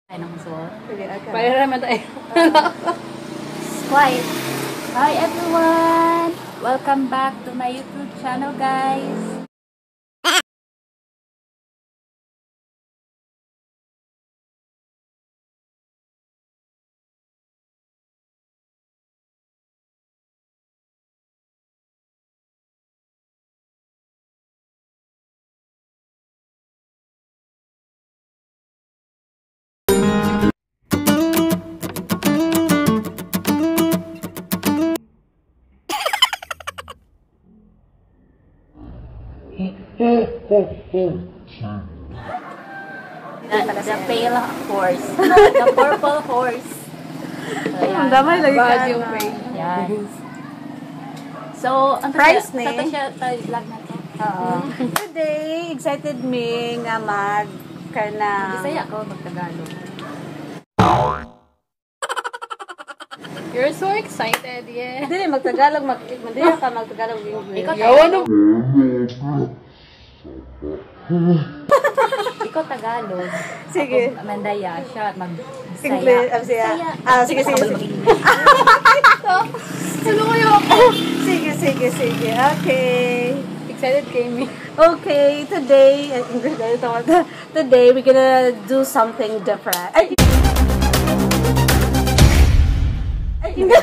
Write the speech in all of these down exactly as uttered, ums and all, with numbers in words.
Ay, nang suot. Para naman tayo. Quiet. Hi everyone! Welcome back to my YouTube channel, guys. The, the pale horse. The purple horse. So, Ang damay lagi Bad ka yung na. face. Yan. So, ang Price siya, ni? sa siya tayo vlog na to. Oo. Today, excited me nga mag ka na... Bisaya ako magtagalog. You're so excited, yeah. Hindi, magtagalog, mag hindi ka magtagalog English. Ikaw Yawan Tagalog. Ikaw Tagalog. Sige. Ako Mandaya. Siya mag-Bisaya. English, ah, siya. Ah, sige, sige, sige. Ano kayo ako? Sige, sige, sige. Okay. Excited kay me. Okay, today, uh, English na ito. Today, we're gonna do something different. Ay! Ay, hindi.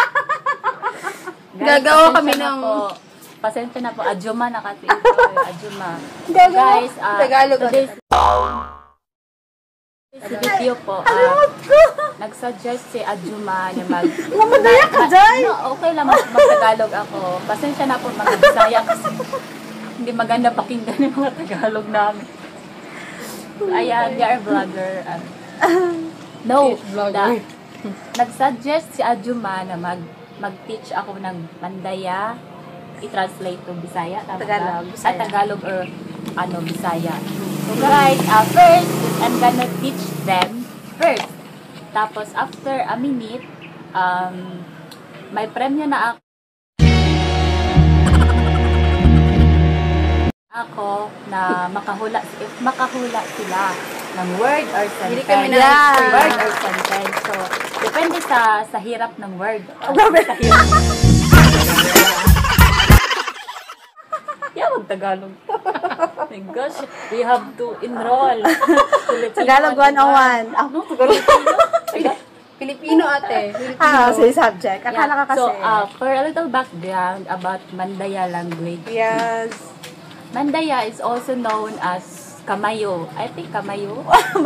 Gagawa kami ng... Pasensya na po. Adjuma na kasi ito. Adjuma. Gagawa. Guys, uh, Tagalog. today's Sa video po, uh, nag-suggest si Adjuma na mag... Mamadaya ka, Jai! No, okay lang, mag- mag-Tagalog ako. Pasensya na po, mga Bisaya kasi hindi maganda pakinggan yung mga Tagalog namin. So, ayan, we are vlogger. Uh, no, vlogger. da- nag-suggest si Adjuma na mag mag-teach ako ng Mandaya, i-translate to Bisaya, tama Tagalog, ba? Bisaya. At Tagalog or ano, Bisaya. So guys, uh, first, I'm gonna teach them first. Tapos after a minute, um, may premyo na ako. Ako na makahula, if makahula sila ng word or Hindi sentence. kami na- Yeah. Word or sentence. So, depende sa sa hirap ng word. Grabe. Sa hirap. Yeah, mag-Tagalog. Oh my gosh, we have to enroll. Filipino, Tagalog one oh one. Ah, No, Filipino. Filipino ate. Filipino. ah, say subject. Yeah. Akala ka kasi. So, uh, for a little background about Mandaya language. yes. Mandaya is also known as Kamayo. I think Kamayo.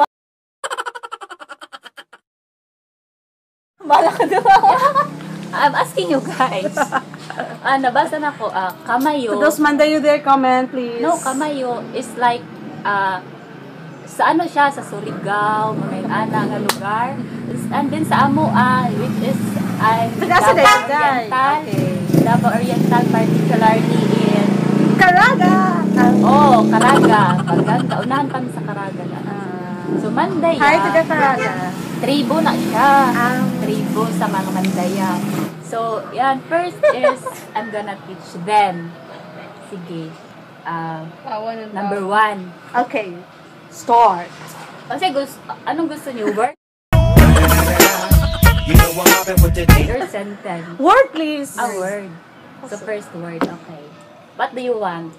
Bala ka diba? I'm asking you guys. Ah, nabasa na ko, ah, Kamayo. To those Mandayo there, comment please. No, Kamayo is like, ah, sa ano siya, sa Surigao, mga ana nga lugar. And then sa Amoa, which is, ay, Taga sa Davao Dayday. Oriental. Okay. Davao Oriental, particularly in, Caraga! oh, Caraga. Paganda, unahan kami sa Caraga na. So, Mandaya. Hi, taga Caraga. Tribo na siya. Um, Tribo sa mga Mandaya. So, yan. First is, I'm gonna teach them. Sige. Uh, Awan ng number one. Okay. Start. Kasi gusto, anong gusto niyo? Word You know what happened with the day? or sentence? Word please. A word. So, first word. Okay. What do you want?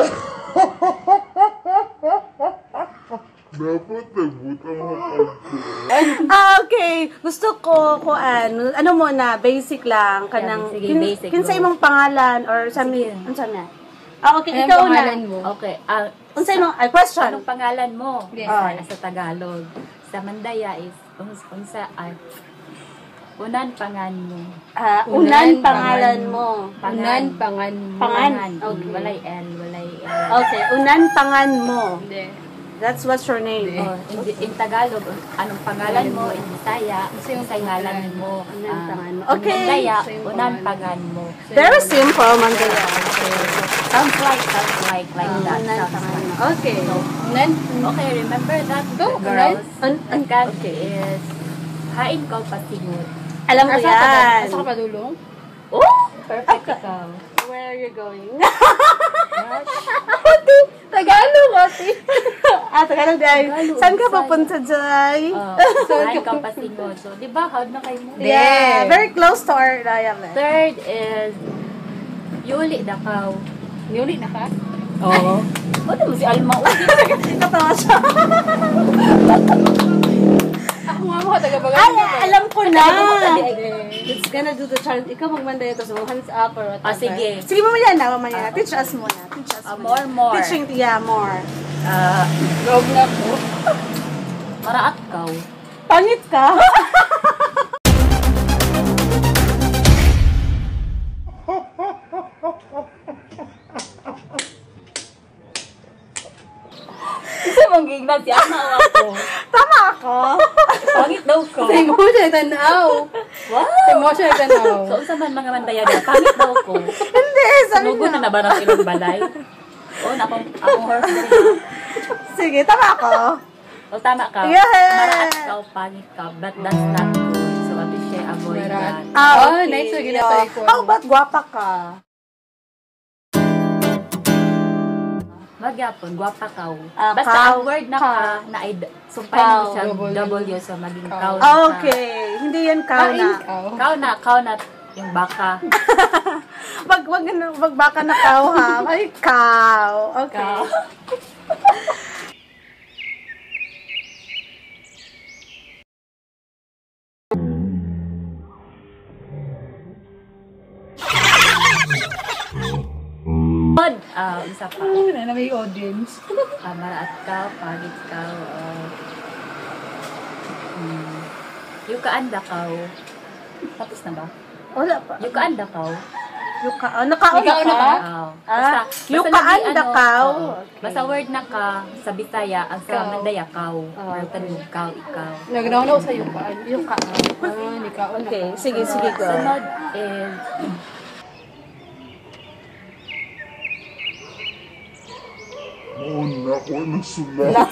Dapat nagbutang hapag ko. Ah, okay. Gusto ko ko ano, ano muna, basic lang kanang Yeah, sige, kin, basic, kinsay go. mong pangalan or sa mi, Sige. unsa na? Ah, okay, Anong ikaw pangalan na. mo? Okay. Ah, Unsay mong ay question? anong pangalan mo? Yes. Ah, sa Tagalog. Sa Mandaya is, uns- unsa, ay, unan pangan mo. Ah, Unan, unan pangalan pangalan mo. Unan, pangan mo. Pangan. Okay. Okay. Walay L, walay L. Okay, unan pangan mo. Hindi. That's what's your name. Oh, in, in Tagalog, anong pangalan mo? In Bisaya, Kasi yung unsay ngalan pangalan. mo? Unan Ah, pangan mo. in Okay. Mandaya, Unsay yung unan pangalan. pagan mo. Very simple, Mandaya. Sounds like, sounds like, like Ah, that. unan Sounds pangan like. mo. Okay. Unan? Okay, remember that, Go, girls? Un- Ang un- cat okay. is, hain ko pasingot. Alam ko Asa ka ba? yan. Asa ka ba dulong? Oh! Perfect ikaw. Where are you going? ate? Tagalog, ate. Ah, Tagalog day. Tagalog, Saan ka Bisaya. papunta, Jay? Oh, saan ka pasingon. So, di ba, hard na kayo mo? Yeah, very close to our dialect. Third is, Yuli Dakaw. Yuli na ka? Oo. Ano mo si Alma? Katawa siya. Ako nga mo, taga-bagal. Ay, alam ko na. Eh. It's gonna do the challenge. Ikaw mag-Mandaya to, so hands up or whatever. Ah, sige. Sige, mamaya na, mamaya na. Teach us muna. Teach us Ah, muna. more, more. Teaching, yeah, more. Ah, Log na po. Maraat kaw. Pangit ka? Isa mong gignan si Ana o ako. Tama ako. Pangit daw ko. Sa mo siya tanaw. Wow! Sa mo siya tanaw. So, unsa man mga Mandaya dyan? Pangit daw ko. Hindi, sabi Sunugo na na. na ba ng ilong balay? Oo, na akong, akong horse din. Sige, tama ako. O, tama ka. Yeah! Maraat ka o pangit ka. But that's not good. So, at least siya avoid Maraat. that. Ah, Oh, nice. So, ginatay ko. How about gwapa ka? Magyapon, gwapa kaw. Ah, Basta kaw, ang word na ka. ka, na ay, sumpay Kaw. mo siya W. W, so maging Kaw. kaw na Ah, ka. okay. Hindi yan kaw na. Ikaw. Kaw na, kaw na yung baka. Wag, wag, wag baka na kaw ha. Ay, kaw. Okay. Kaw. Pod, ah, isa pa. Ano na na may audience? Ah, maraat ka, pangit ka, uh, hmm, yukaan dakaw. Tapos na ba? Wala pa. Yukaan dakaw. Yuka. Oh, nakaon Nakaon na ka? ka? Ah, Ah, basta yukaan lagi, ano, dakaw. oo. Okay. Basta word na ka sa Bisaya, ang sa Kaw. Mandaya kaw. Ah, Or tanong kaw, ikaw. Nagnaw sa iyo pa. Yuka. Ah, nikaw na Okay, ka. sige, sige, go. Sunod is, Mauna ko na sulat.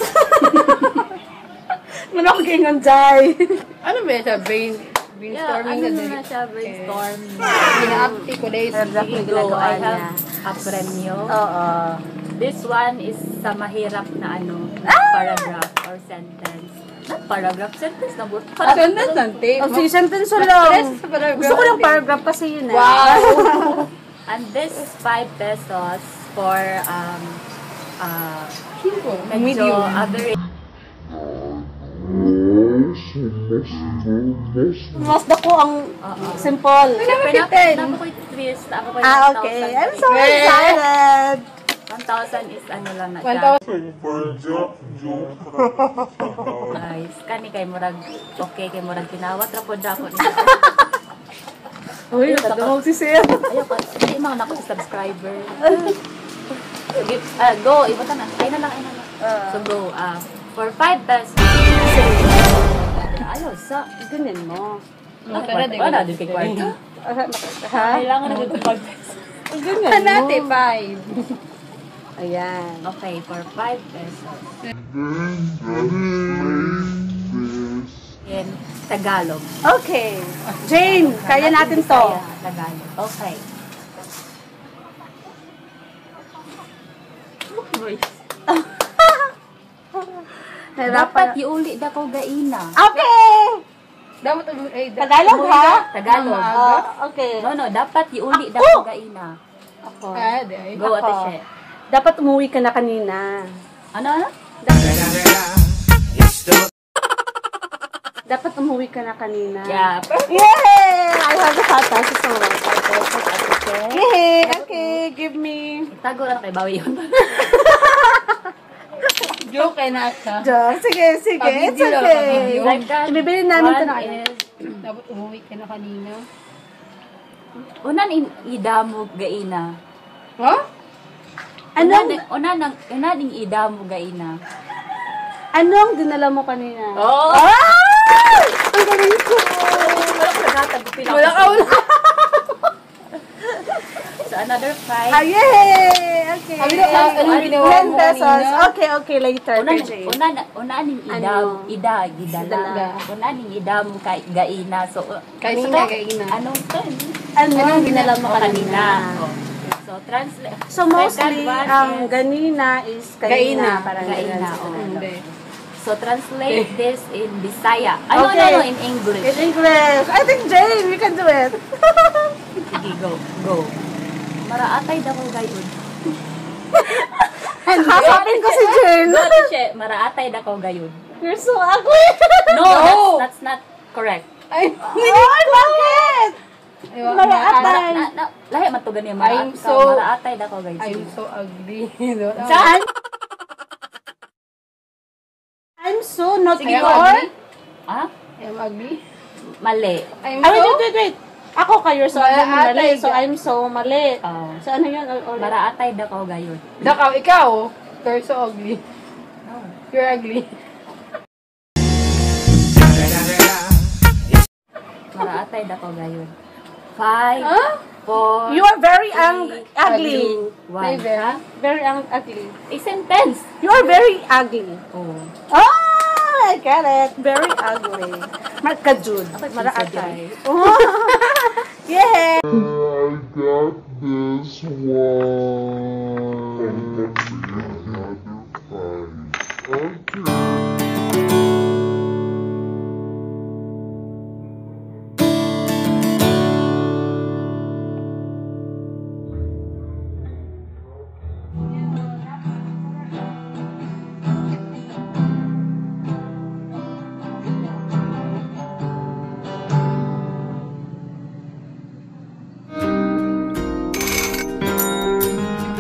Manok gingon, Jai. Ano ba siya? Brain, yeah, brainstorming ano na na din. siya, brainstorming. Gina-upti ko days. Exactly. Sige, go. I ginagawa have a premyo. Oo. This one is sa mahirap na ano, paragraph or sentence. Not paragraph, sentence na bro. Ah, sentence lang, tape. Oh, sige, sentence mo Mas lang. stress sa paragraph. Gusto ko ng paragraph kasi yun eh. Wow! And this is five pesos for um uh Simple. medyo Medium. average. Mas dako ang Oo. simple. Siyempre, na, ten. na ako twist, ako ko Ah, okay. I'm so excited. one thousand is ano lang na one siya. thousand. Pajak, joke. Guys, kani kay murag okay kay murag tinawat ra pod ako. Uy, nadumog si Sir. Ayo ko, hindi man ako sa subscriber. Give, ah, go, ibota na. Ay na lang, ay na lang. So go, ah, for five pesos. Ayaw, sa, Ganyan mo. Tara, di ko wala na din kay kwarta. Ha? Kailangan na dito five pesos. Ganyan mo. Hanate, five. Ayan. Okay, for five pesos. In Tagalog. Okay. Jane, kaya natin to. Bisaya, Tagalog. Okay. Dapat Nahirapan. iuli da ko gaina. Okay. Dapat ulo, ay, da- Tagalog ha? Tagalog. Ah, okay. No, no, dapat iuli da Ako! ko gaina. Ako. Ah, di ay. Go, Ate Ako. She. Dapat umuwi ka na kanina. Ano, ano? Dapat umuwi ka na kanina. Yeah. Yay! I have a hot dog so much. Yay! Okay, give me. Itago lang kay Bawi yun. Joke kay nasa. Joke. Sige, sige. It's Pabidyo lang, okay. pabidyo. Like that. Ibibili namin ito One na ano. is, Dapat umuwi ka na kanina. unan in idamo gaina. Ha? Ano? Unan, unan, ang- unan ing idamo gaina. Anong dinala mo kanina? Oh! Ah! Ang galing ko! Wala ko nagatag. Wala ka, wala. So, another five. Ah, yay! Okay. Sabi na, ah, anong ginawa ten mo pesos. kanina? Okay, okay. Later. Unan, K J. unan, unan ing idam, Ano? ida, gidala. Gidala. Unan ing idam kay gaina. So, uh, Kanina, so, kaina. Anong ten? Ano ang dinala mo O, kanina? Oh. So, Translate. So mostly, Second one ang is ganina is Gaina. kaina. Parang Gaina, ganyan. oo. Hindi. So, translate this in Bisaya. Ano, Okay. no, no, in English. In English. I think Jane, we can do it. Sige, go, go. Maraatay daw ko gayon. Hasapin ko si Jane. Go to siya, maraatay daw ko gayon. You're so ugly. No, that's, that's not correct. Ay, Ay, bakit? Ewan, Maraatay. Na, na, lahi man to ganyan, mara, I'm so- maraatay daw ko gayon. I'm so ugly. I'm, I'm so not Sige, I'm your. ugly. Ha? I'm ugly. Mali. I'm Ah, wait, so... wait, wait, wait. Ako kayo, so Mali, ano mali. atay So ka. I'm so mali. Oh. So ano yun? Or, or, Maraatay daw ko gayon. Dakaw, ikaw. You're so ugly. No. You're ugly. Maraatay daw ko gayon. Five, Huh? four, You are very ang ugly. one. May vera? Very ang ugly. A sentence. You are very ugly. Oh. Oh, I get it. Very ugly. Markajud. Dapat Maraatay. Oh. Yeah. I got this one.